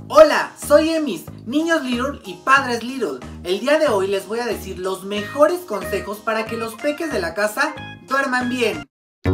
Hola, soy Emis, niños Little y padres Little. El día de hoy les voy a decir los mejores consejos para que los peques de la casa duerman bien.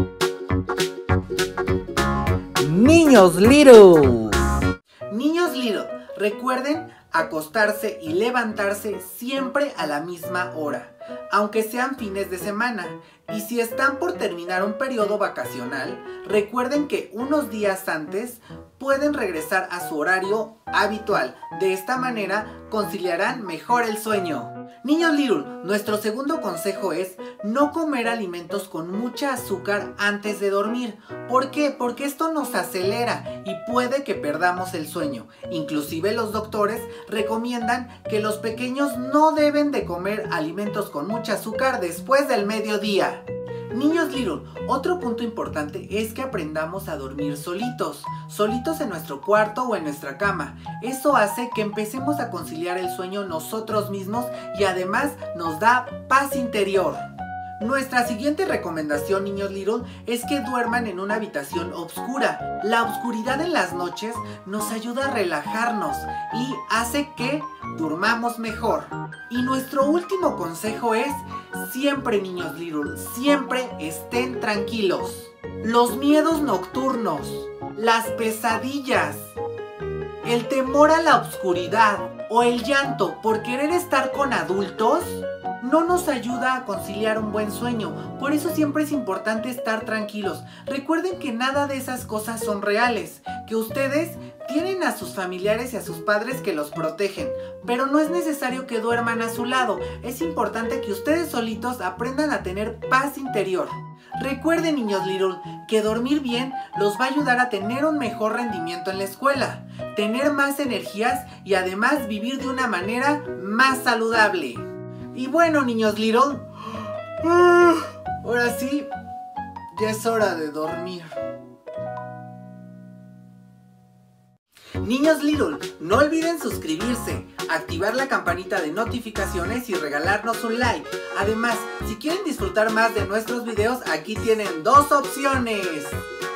Niños Little. Niños Little, recuerden acostarse y levantarse siempre a la misma hora, aunque sean fines de semana. Y si están por terminar un periodo vacacional, recuerden que unos días antes pueden regresar a su horario habitual. De esta manera conciliarán mejor el sueño. Niños Little, nuestro segundo consejo es no comer alimentos con mucha azúcar antes de dormir. ¿Por qué? Porque esto nos acelera y puede que perdamos el sueño. Inclusive los doctores recomiendan que los pequeños no deben de comer alimentos con mucha azúcar después del mediodía. Niños Little, otro punto importante es que aprendamos a dormir solitos en nuestro cuarto o en nuestra cama. Eso hace que empecemos a conciliar el sueño nosotros mismos y además nos da paz interior. Nuestra siguiente recomendación, niños Little, es que duerman en una habitación oscura. La oscuridad en las noches nos ayuda a relajarnos y hace que durmamos mejor. Y nuestro último consejo es, siempre niños Little, siempre estén tranquilos. Los miedos nocturnos, las pesadillas, el temor a la oscuridad o el llanto por querer estar con adultos no nos ayuda a conciliar un buen sueño. Por eso siempre es importante estar tranquilos. Recuerden que nada de esas cosas son reales, que ustedes tienen a sus familiares y a sus padres que los protegen, pero no es necesario que duerman a su lado. Es importante que ustedes solitos aprendan a tener paz interior. Recuerden, niños Little, que dormir bien los va a ayudar a tener un mejor rendimiento en la escuela, tener más energías y además vivir de una manera más saludable. Y bueno, niños Little, ahora sí, ya es hora de dormir. Niños Little, no olviden suscribirse, activar la campanita de notificaciones y regalarnos un like. Además, si quieren disfrutar más de nuestros videos, aquí tienen dos opciones.